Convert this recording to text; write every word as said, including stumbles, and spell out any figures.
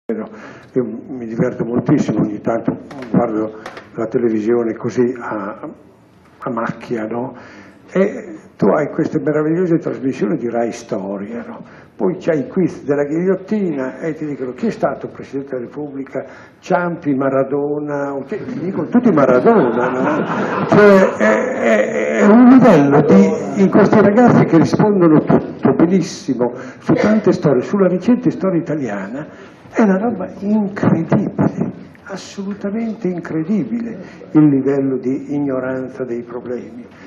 Io mi diverto moltissimo, ogni tanto guardo la televisione così a, a macchia, no? E tu hai queste meravigliose trasmissioni di Rai Storia, no? Poi c'hai i quiz della ghigliottina e ti dicono chi è stato Presidente della Repubblica, Ciampi, Maradona, ti dicono tutti Maradona, no? Cioè è, è, è un livello di, in questi ragazzi che rispondono tutto benissimo su tante storie, sulla recente storia italiana. È una roba incredibile, assolutamente incredibile il livello di ignoranza dei problemi.